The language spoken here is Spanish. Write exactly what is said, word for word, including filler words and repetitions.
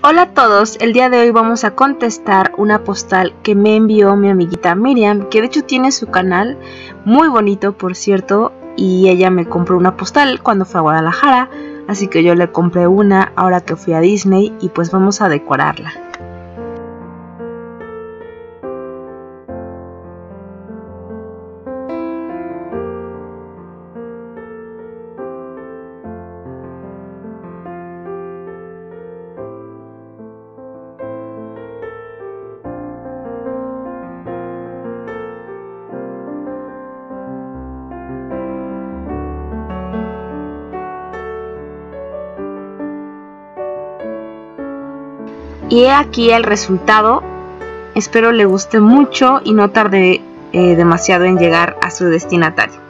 Hola a todos, el día de hoy vamos a contestar una postal que me envió mi amiguita Miriam, que de hecho tiene su canal, muy bonito por cierto, y ella me compró una postal cuando fue a Guadalajara, así que yo le compré una ahora que fui a Disney y pues vamos a decorarla. Y he aquí el resultado. Espero le guste mucho y no tarde eh, demasiado en llegar a su destinatario.